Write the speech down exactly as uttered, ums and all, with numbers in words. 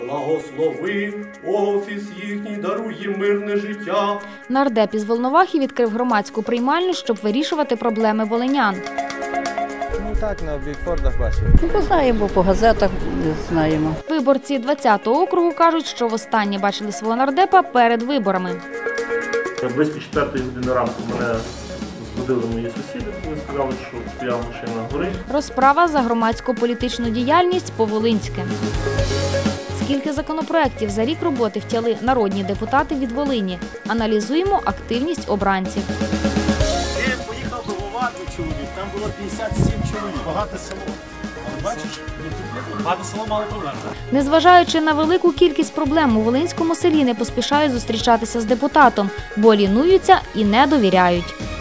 Благослови офіс їхній, даруй їм мирне життя. Нардеп із Волновахи відкрив громадську приймальню, щоб вирішувати проблеми волинян. Ну так, на бікфордах бачив. Ну, знаємо, по газетах знаємо. Виборці двадцятого округу кажуть, що востаннє бачили свого нардепа перед виборами. Близько четвертої години ранку мене збудили мої сусіди, коли сказали, що стояла машина горить. Розправа за громадсько-політичну діяльність по-волинськи. Скільки законопроєктів за рік роботи втяли народні депутати від Волині? Аналізуємо активність обранців. Я поїхав до Воваду, чоловік, там було п'ятдесят сім чоловік, багате село. Але бачиш, багате село мало проблем. Незважаючи на велику кількість проблем, у волинському селі не поспішають зустрічатися з депутатом, бо лінуються і не довіряють.